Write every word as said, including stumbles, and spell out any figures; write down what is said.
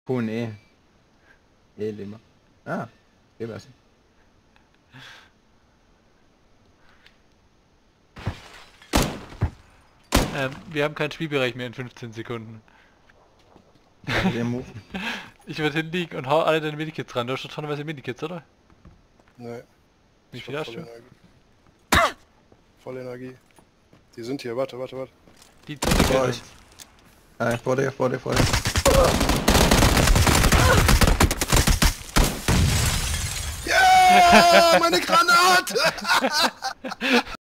Oh nee. Eh, Lima. Ah, Lima. Ähm, wir haben keinen Spielbereich mehr in fünfzehn Sekunden. Der Move. Ich würde hinliegen und hau alle deine Medikits ran. Du hast schon tonnenweise Medikits, oder? Nee. Wie Ich viel hab hast voll du? Energie. Voll Energie. Die sind hier, warte, warte, warte. Die Zone Vor kennen euch. uns. Ah, vor dir, vor dir, vor dir. Ja, meine Granate!